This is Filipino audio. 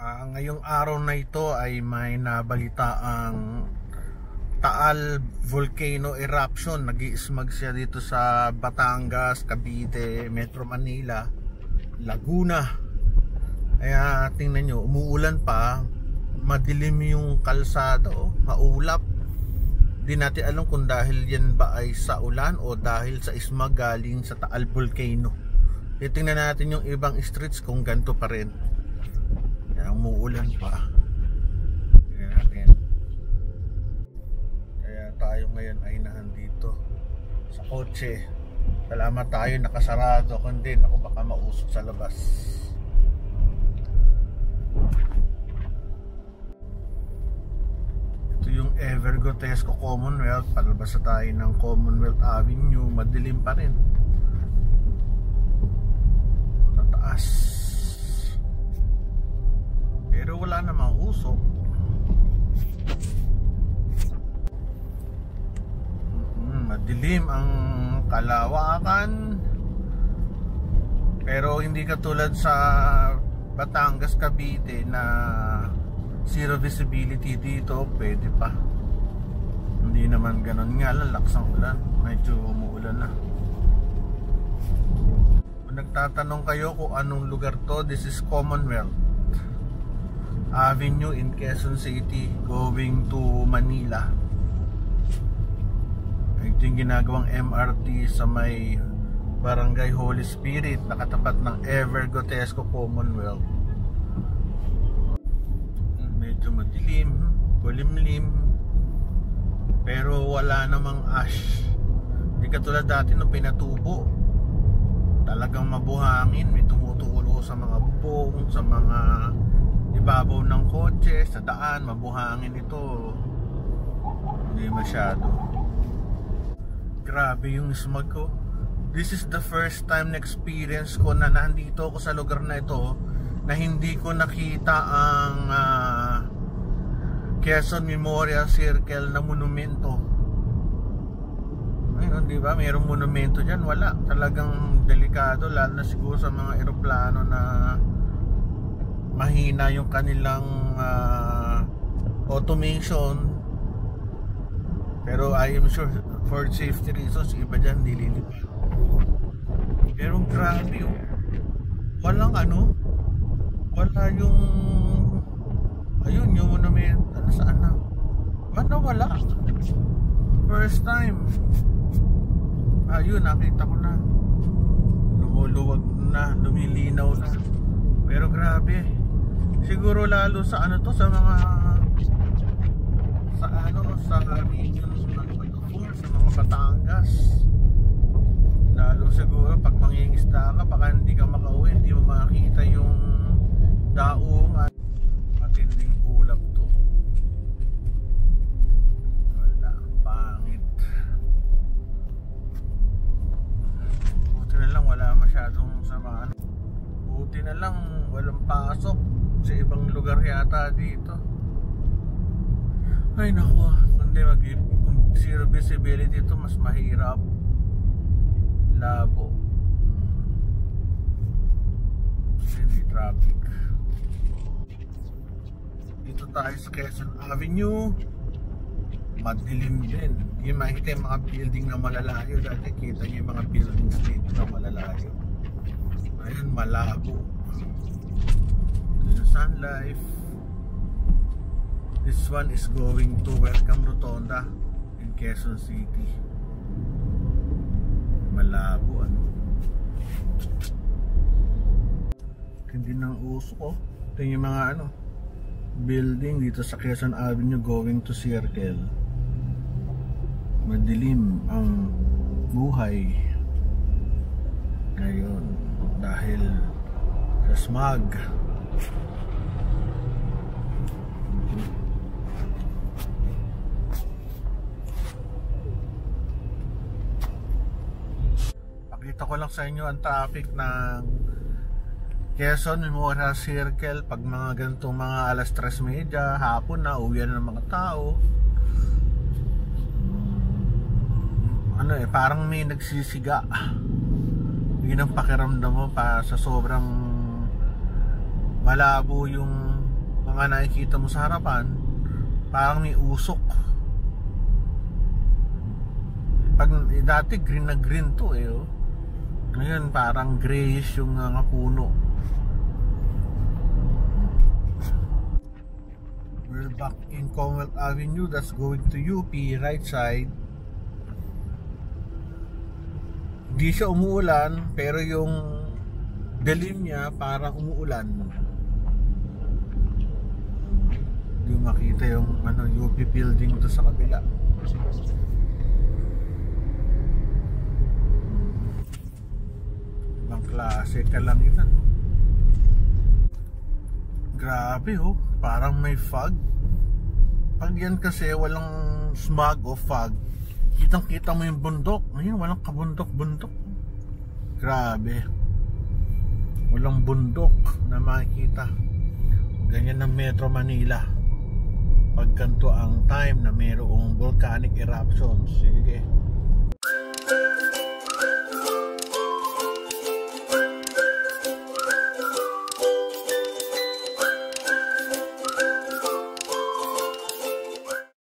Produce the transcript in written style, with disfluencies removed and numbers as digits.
Ngayong araw na ito ay may nabalitaang Taal Volcano Eruption. Nag-iismag siya dito sa Batangas, Cavite, Metro Manila, Laguna. Kaya tingnan nyo, umuulan pa, madilim yung kalsada, maulap. Di natin alam kung dahil yan ba ay sa ulan o dahil sa ismag galing sa Taal Volcano. Tingnan natin yung ibang streets kung ganito pa rin. Kaya umuulan pa. Kaya tayo ngayon ay nandito sa kotse. Salamat tayo nakasarado, kundi ako baka mausok sa labas. Ito yung Evergotesco Commonwealth. Palabas na tayo ng Commonwealth Avenue. Madilim pa rin. Tataas. Pero wala namang usok. Madilim ang kalawakan. Pero hindi katulad sa Batangas, Cavite na zero visibility. Dito pwede pa. Hindi naman ganon nga lang, lakas ang ulan. Medyo umuulan na. Kung nagtatanong kayo kung anong lugar to, this is Commonwealth Avenue in Quezon City going to Manila. Ito yung ginagawang MRT sa may Barangay Holy Spirit, nakatapat ng Evergotesco Commonwealth. Medyo madilim, kulimlim, pero wala namang ash. Hindi katulad dati nung pinatubo, talagang mabuhangin, may tumutulo sa mga bubong, sa mga ibabaw ng kotse, sa daan, mabuhangin ito. Hindi masyado. Grabe yung smog ko. This is the first time na experience ko na nandito ako sa lugar na ito na hindi ko nakita ang Quezon Memorial Circle na monumento. Ayun, di ba? Mayroong monumento dyan. Wala. Talagang delikado, lalo na siguro sa mga eroplano na mahina yung kanilang automation. Pero I am sure for safety reasons iba dyan dililipad. Pero grabe yun. Walang wala yung ayun yung monument. Saan na? Ano wala? First time. Ayun, nakita ko na. Lumuluwag na, lumilinaw na. Pero grabe. Siguro lalo sa to, sa mga sa region sa mga Batangas. Lalo siguro pag mangingisda ka, baka hindi ka makauwi, hindi mo makita yung daong at matinding ulap to. Wala, pangit. Buti na lang wala masyadong samaan. Buti na lang walang pasok sa ibang lugar yata dito. Ay naku, kung zero visibility ito mas mahirap. Labo. Hindi traffic. Dito tayo sa Quezon Avenue. Madilim din. Yung makikita yung mga building na malalayo. Dati kita yung mga buildings dito na malalayo. Ayun, malabo. Yung Sun Life. This one is going to Welcome Rotonda in Quezon City. Malabo Hindi nang uso Ito yung mga building dito sa Quezon Avenue going to Circle. Madilim ang buhay ngayon dahil sa smog. Pakita ko lang sa inyo ang traffic ng Quezon Memorial Circle pag mga ganitong mga alas 3:30 hapon na, uwi na ng mga tao. Parang may nagsisiga. Yun ang pakiramdam mo pa sa sobrang malabo yung nga nakikita mo sa harapan, parang may usok. Pag dati green na green to eh, oh. Ngayon parang grayish yung nga puno. We're back in Commonwealth Avenue. That's going to UP, right side. Hindi siya umuulan, pero yung dilim niya parang umuulan. Hindi makita yung UP building to sa kabila. Ibang klase kalangitan. Grabe oh, parang may fog. Pag yan kasi walang smog o fog, kitang kita mo yung bundok. Ngayon walang kabundok-bundok. Grabe, walang bundok na makikita. Ganyan ng Metro Manila pag ganito ang time na mayroong volcanic eruptions. Sige,